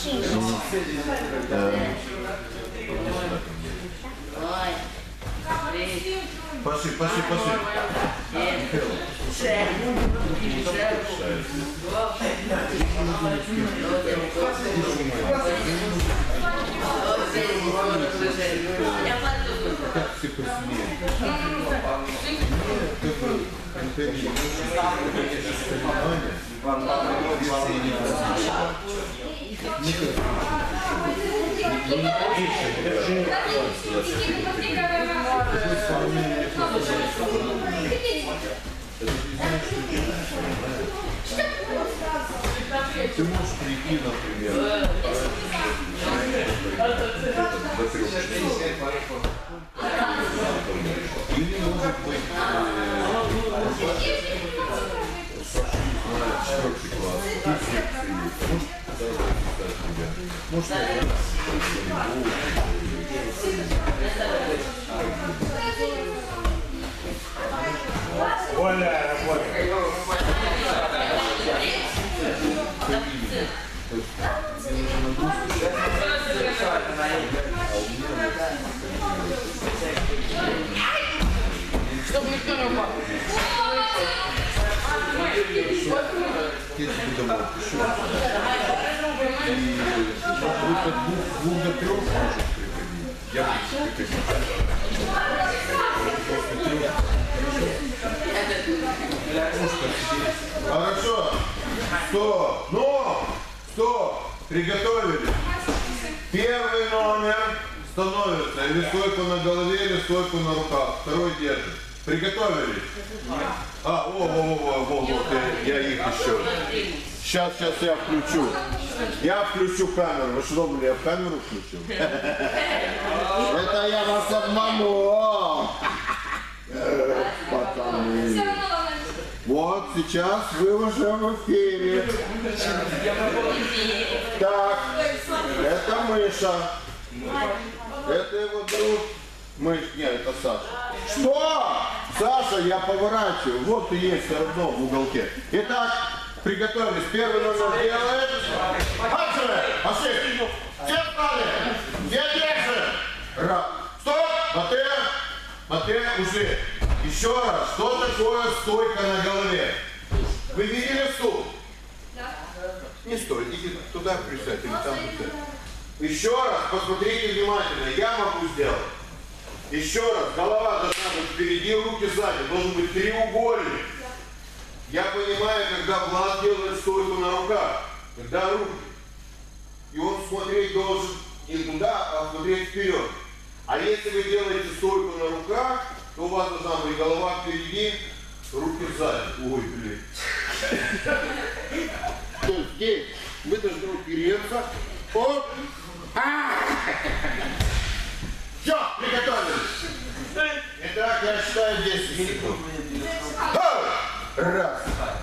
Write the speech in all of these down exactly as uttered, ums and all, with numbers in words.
Пошли, пошли, пошли. Как все посмеют. Ты можешь прийти, например, или может быть четвертый класс, тут секции есть, может записать тебя, может Оля, работай. Чтобы никто не упал. Я тебе домой пишу. И от двух до трех можешь приходить. Я буду приходить. Хорошо. Стоп. Ну, стоп. Приготовили. Первый номер становится или стойку на голове, или стойку на руках. Второй держит. Приготовились? А, о, о, о, о, о, о, я их еще. Сейчас, сейчас я включу. Я включу камеру. Вы что думали, я в камеру включил? Это я вас обманул. Пацаны. Вот сейчас вы уже в эфире. Так, это Мыша. Это его друг. Мыш, нет, это Саша. Что? Саша, я поворачиваю. Вот и есть все равно в уголке. Итак, приготовились. Первый номер делает. Пошли! Пошли! Все встали! Все держи! Раз. Стоп! Мате! Мате, ушли! Еще раз. Что такое стойка на голове? Вы видели стул? Да. Не стой. Иди туда присядь или там присядь. Еще раз. Посмотрите внимательно. Я могу сделать. Еще раз, голова должна быть впереди, руки сзади, должен быть треугольник. Я понимаю, когда Влад делает стойку на руках, когда руки. И он смотреть должен не туда, а смотреть вперед. А если вы делаете стойку на руках, то у вас должна быть голова впереди, руки сзади. Ой, блин. То есть здесь вы должны упереться. Оп. Все, приготовились. Итак, я считаю десять секунд. Раз,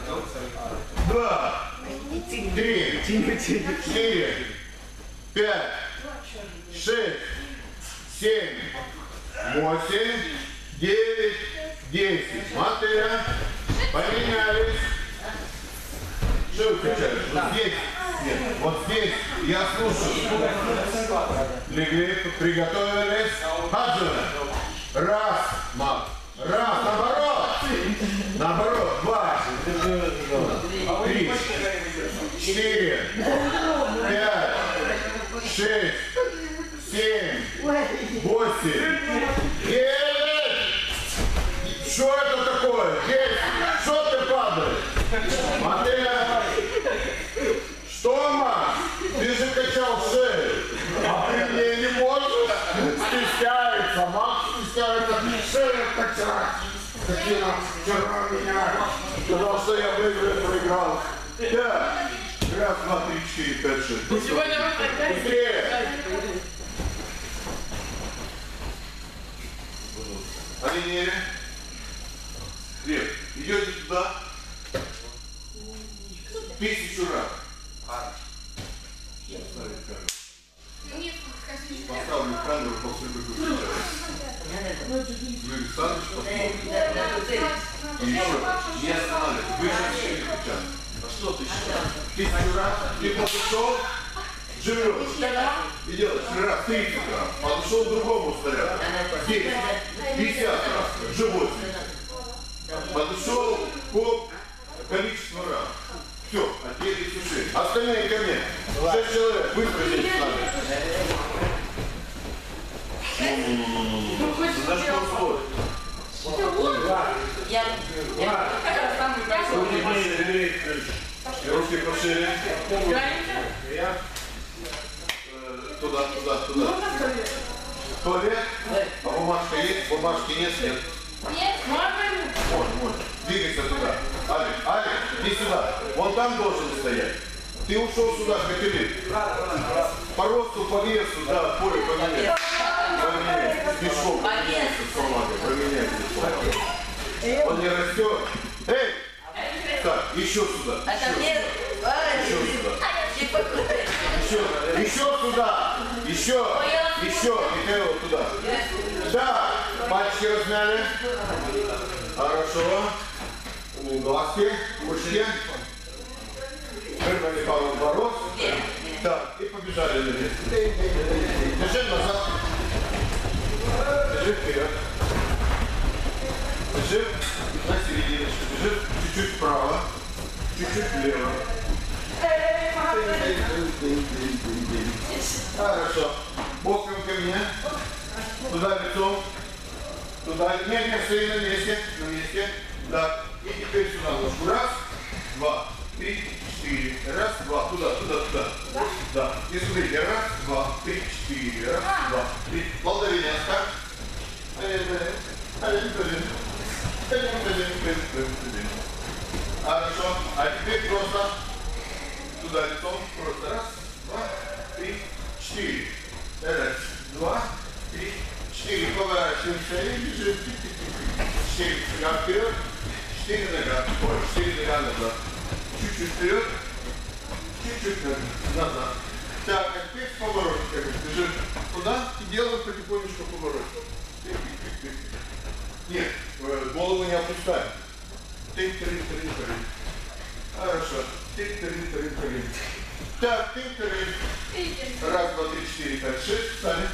два, три, четыре, пять, шесть, семь, восемь, девять, десять. Матея, поменялись. Что вы кричали? Вот здесь, нет, вот здесь, я слушаю. Легли, приготовились. Хаджина. Раз, мат. Раз, наоборот. Наоборот, два. Три. Четыре. Пять. Шесть. Семь. Восемь. Девять. Что это такое? Девять. Что ты падаешь? Матея. Что, Макс? Ты же качал шею. А ты мне не можешь? Стесняется. Макс стесняется. Шею качать. Какие вчера меня. Сказал, что я выиграю, проиграл. Пять. Раз, два, три, четыре, пять, шесть. Быстрее. Оленели. Лев, идете туда. Тысячу раз. Поставлю камеру после выключения. Юрий Александрович посмотрит. И еще не останавливай. Выше не кричат. А что ты считаешь? Тысячу раз. Ты подошел. Живет. И делаешь раз, тридцать раз. Подошел к другому снаряду. десять, пятьдесят раз. Живот. Подошел по количеству раз. Все, а теперь суши. Остальные ко мне. Шесть человек. Быстро здесь с нами. За что спорт? Я... Руки пошире. Руки пошире. Туда, туда, туда. Туалет? А бумажка есть? Бумажки нет? Нет. Нет, можно? Можно, можно. Двигайся туда. Алик, Алик, иди сюда. Вон там должен стоять. Ты ушел сюда, капелли. По росту, по весу, да, поле поменяй. Поменяй. Мешок. По весу. Поменяй здесь. Он не растет. Эй! Так, еще сюда. А ко мне... Еще сюда. Еще, еще сюда. Еще, еще. Михаил, туда. Да, пальчики размяли. Хорошо. Глазки, ушки. Вырвали пару оборот. Так, и побежали на место. Держи назад. Держи вперед. Держи на серединочку. Держи чуть-чуть вправо. Чуть-чуть влево. Хорошо. Боком ко мне. Туда лицом. Туда. Нет, нет, стои на месте. На месте. Да. И теперь сюда ножку. Раз, два, три, четыре. Раз, два. Туда, туда, туда. Да. И смотрите. Раз, два, три, четыре. Раз, два, три. Молдавия, так. Хорошо. А теперь просто туда лицом. Просто раз, два, три, четыре. Раз, два, три, четыре. Поворачиваемся и бежим. Четыре шага вперед. Четыре нога. Ой, четыре нога назад. Чуть-чуть вперед. Чуть-чуть назад. Так, а теперь с поворотниками. Бежим туда и делаем потихонечку поворот. Нет, голову не опускаем. Тынь-тырынь-тырынь-тырынь. Хорошо. Тынь-тырынь-тырынь-тырынь. Так, тынь-тырынь. Раз, два, три, четыре, пять, шесть. Встали.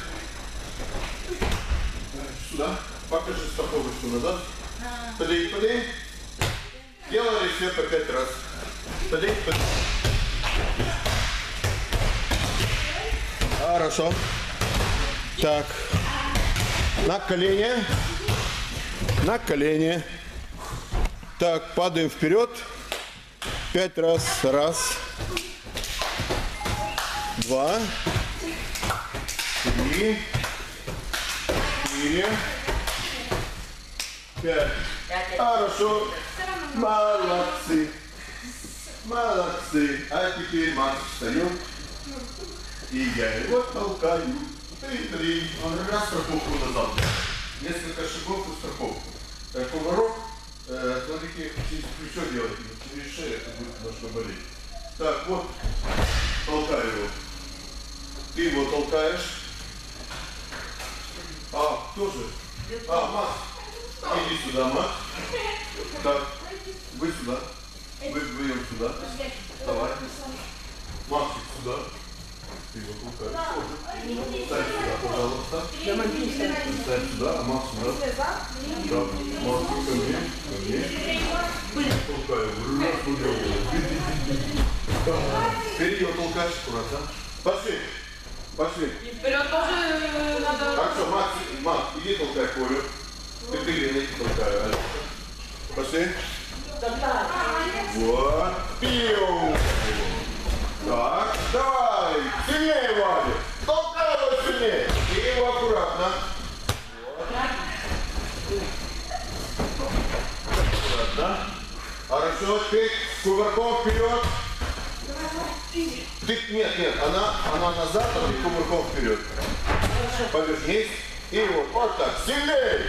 Сюда. Покажи стоповочку назад. Подей, подей. Делали все по пять раз. Подей, подей. Хорошо. Так. На колени. На колени. Так, падаем вперед. Пять раз. Раз. Два. Три. Четыре. Пять. Хорошо. Молодцы. Молодцы. А теперь Макс встает. И я его толкаю. Три-три. Раз страховку назад. Несколько шагов и страховку. Поворот. Э, смотрите, через плечо делать. Через шею это будет немножко болеть. Так, вот. Толкаю его. Ты его толкаешь. А, тоже. А, Макс. Иди сюда, Макс. Так. Вы сюда. Вы вдвоем сюда. Давай. Максик сюда. Ты его толкаешь тоже. Ставь сюда, пожалуйста. Ставь сюда, а Макс сюда. Да. Максик ко мне. Ко мне. Толкаю. Раз, угол. Теперь его толкаешь аккуратно. Пошли. Пошли. И вперед тоже надо... Хорошо, Макс, Макс, иди толкай Колю. Ты перед толкаю. Пошли. Вот. Пиу. Так, давай. Сильнее, Ваня. Толкай его сильнее. И его аккуратно. Вот. Аккуратно. Хорошо, теперь кувырком вперед. Ты, нет, нет, она, она назад, а ты кувырком вперед. Повернись. И вот, вот так, сильнее.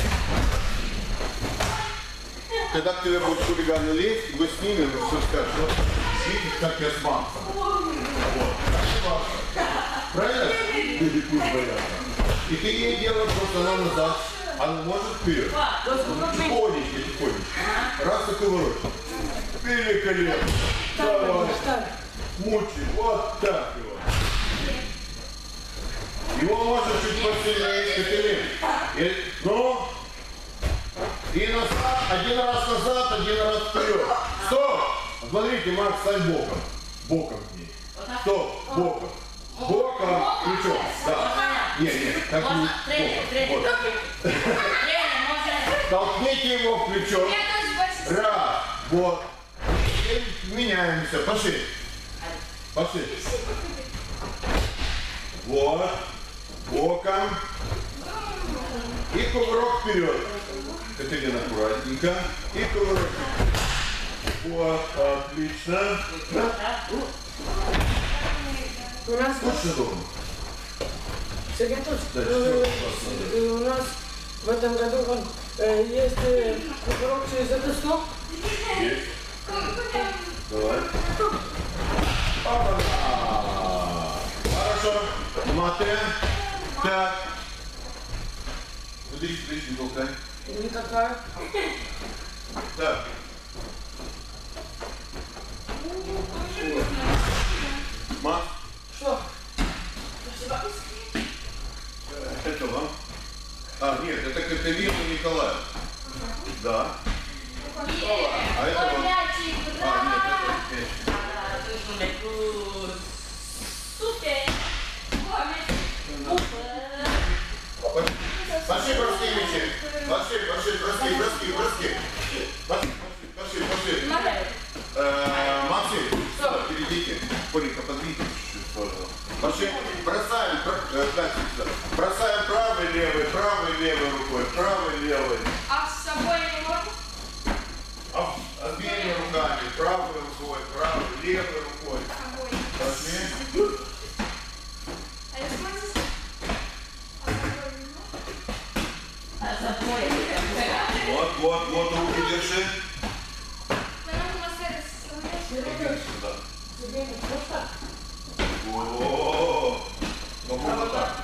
Когда к тебе будут хулиганы лезть, вы с ними, вы все скажете, вот, видите, как я с Максом. Вот. Правильно? Ты бегут боятся. И ты ей делаешь просто она назад, она может вперед. Тихонечко, тихонечко. Раз и кувырок. Великолепно. Давай. Мучай. Вот так его. Его можно чуть посильнее, Катерин. И, ну, и назад, один раз назад, один раз вперед. Стоп! Смотрите, Макс, стань боком. Боком к ней. Стоп, боком. Боком, плечом. Да. Не, не, так не. Вот. Толкните его в плечо. Раз, вот. И меняемся. Пошли. Пошли. Вот. Боком. И кувырок вперед. Катерина, аккуратненько. И кувырок. Вот, отлично. У нас Лучше дома. Сергей Анатольевич, Да, э, что э, у нас в этом году он, э, есть э, кувырок через этот стоп. Есть. Давай. Опа-на. Хорошо. Мате. Так. Смотрите, плечи не толкай. Никакая. Так. Макс. Что? Это вам? А, нет, это Катерина Николаев. Да. А это вам? А, нет, это мяч. Пошли, броски, мячи. Пошли, пошли, броски, броски, броски. Пошли, пошли, пошли. Э, Максим, сюда, перейдите. Коленька, подвиньте чуть-чуть в сторону. Пошли, бросаем, бро- э, дальше сюда. Бросаем правой, левой, правой, левой рукой, правой, левой. А с собой не можно? А, обеими руками, правой рукой, правой, левой рукой. Пошли. А если можно? Вот, вот, вот, руку держи. Иди сюда. О, попробуй так.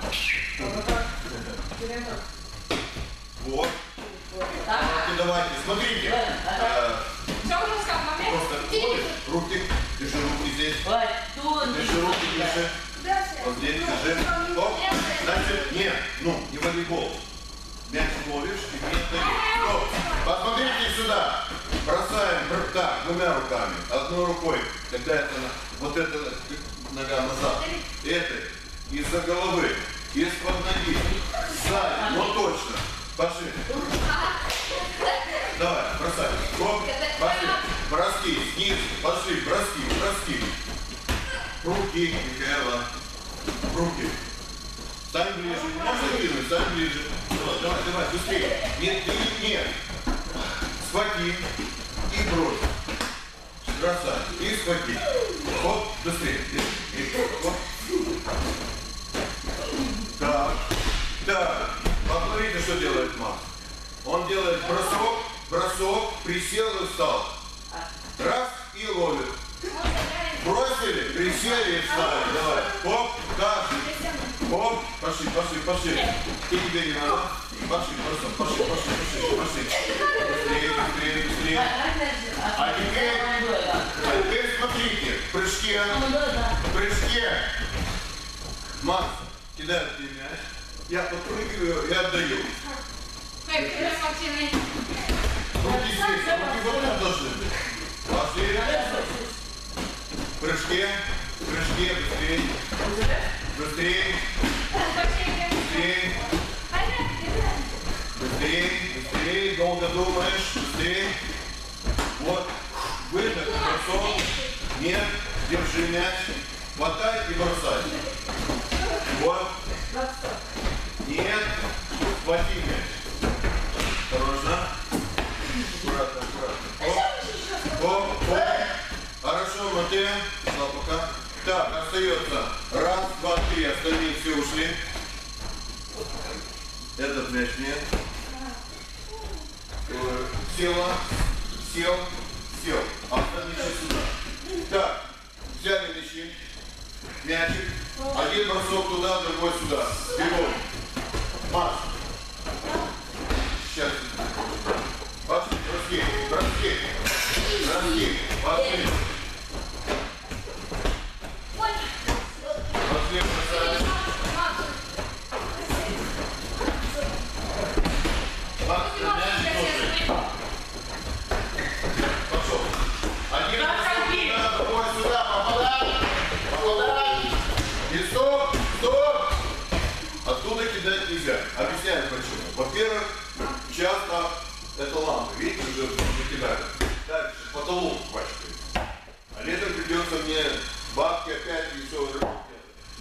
Вот. И давайте, смотрите. Э, Все уже сказал, момент. Просто смотришь, руки, держи руки здесь. Держи руки, держи. Вот здесь держи. Стоп. Значит, нет, ну, не волейбол. Мяч ловишь и не стоишь. Стоп. Посмотрите сюда. Бросаем бр- так, двумя руками. Одной рукой, когда это вот эта нога назад. Это из-за головы, из-под ноги, сзади, ну точно. Пошли. Давай, бросай. Стоп. Пошли. Броски, снизу. Пошли, броски, броски. Руки, Михаила. Руки. Стань ближе. Можно двинуть? Стань ближе. Давай, давай, давай, быстрее. Нет, нет, нет. Схвати и брось. Бросай. И схвати. Хоп, быстрее. И, и, хоп. Так. Так. Посмотрите, что делает Макс. Он делает бросок, бросок, присел и встал. Раз и ловит. Бросили, присели и встали. Давай. Хоп, каждый. Хоп, пошли, пошли, пошли. И тебе не надо. Пошли, просто, пошли, пошли, пошли, пошли. Быстрее, быстрее, быстрее. А теперь, а теперь смотрите, в прыжке, в прыжке. Макс кидает мне мяч. Я подпрыгиваю и отдаю. Руки здесь, руки вот тут должны быть. Пошли. В прыжке, в прыжке, быстрее. Быстрее. Быстрее. Быстрее, быстрее, долго думаешь, быстрее. Вот, выдох, бросок. Нет, держи мяч. Хватай и бросай. Вот. Нет, хвати мяч. Осторожно. Аккуратно, аккуратно. Оп, оп, оп. Хорошо, Матея. Пока. Так, остается. Раз, два, три. Остальные все ушли. Этот мяч нет. Э, Села, сел, сел. Остальные еще сюда. Так, взяли мячи. Мячик. Один бросок туда, другой сюда. Бегом. Марш. Сейчас. Пошли, броски, броски. Броски. Пошли. Пошли, бросаем.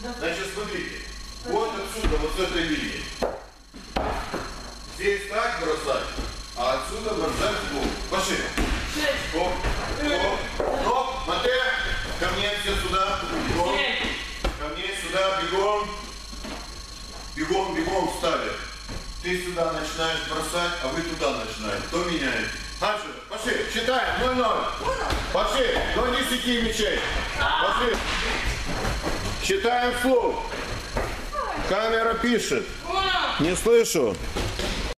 Значит, смотрите. Вот отсюда, вот с этой линии. Здесь так бросать, а отсюда бросать в пол. Пошли. Шесть. Оп, оп, оп, Матео, ко мне все сюда. Бегом. Ко мне сюда, бегом. Бегом, бегом встали. Ты сюда начинаешь бросать, а вы туда начинаете. Кто меняет? Дальше, пошли, считаем, ноль-ноль. Пошли, до десяти мячей. Пошли. Считаем вслух. Камера пишет. Не слышу.